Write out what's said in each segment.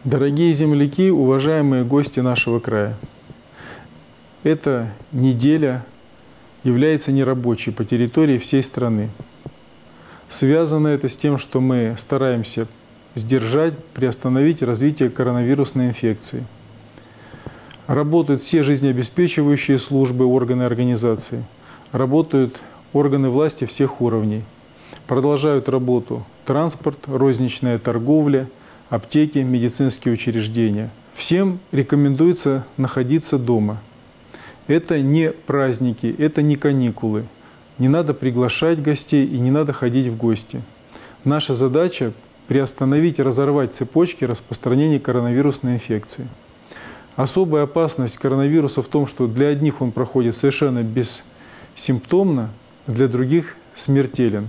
Дорогие земляки, уважаемые гости нашего края, эта неделя является нерабочей по территории всей страны. Связано это с тем, что мы стараемся сдержать, приостановить развитие коронавирусной инфекции. Работают все жизнеобеспечивающие службы, органы организации, работают органы власти всех уровней. Продолжают работу транспорт, розничная торговля, аптеки, медицинские учреждения. Всем рекомендуется находиться дома. Это не праздники, это не каникулы. Не надо приглашать гостей и не надо ходить в гости. Наша задача – приостановить и разорвать цепочки распространения коронавирусной инфекции. Особая опасность коронавируса в том, что для одних он проходит совершенно бессимптомно, для других смертелен.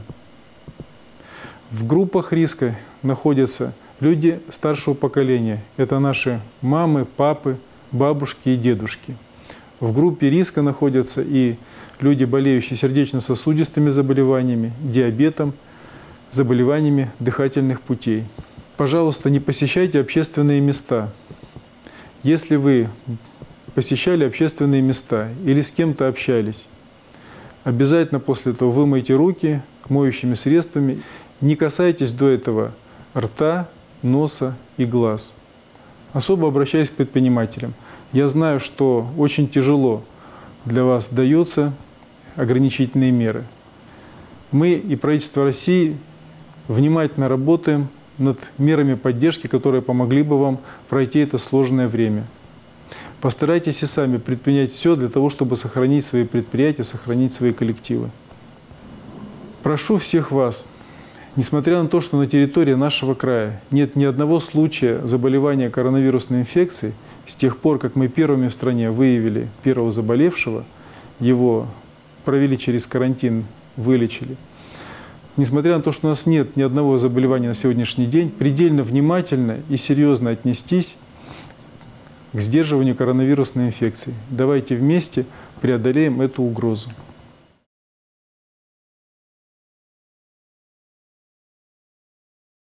В группах риска находятся люди старшего поколения. Это наши мамы, папы, бабушки и дедушки. В группе риска находятся и люди, болеющие сердечно-сосудистыми заболеваниями, диабетом, заболеваниями дыхательных путей. Пожалуйста, не посещайте общественные места. Если вы посещали общественные места или с кем-то общались, обязательно после этого вымойте руки моющими средствами. Не касайтесь до этого рта, носа и глаз. Особо обращаюсь к предпринимателям. Я знаю, что очень тяжело для вас даются ограничительные меры. Мы и правительство России внимательно работаем над мерами поддержки, которые помогли бы вам пройти это сложное время. Постарайтесь и сами предпринять все для того, чтобы сохранить свои предприятия, сохранить свои коллективы. Прошу всех вас, несмотря на то, что на территории нашего края нет ни одного случая заболевания коронавирусной инфекцией, с тех пор, как мы первыми в стране выявили первого заболевшего, его провели через карантин, вылечили. Несмотря на то, что у нас нет ни одного заболевания на сегодняшний день, предельно внимательно и серьезно отнестись к сдерживанию коронавирусной инфекции. Давайте вместе преодолеем эту угрозу.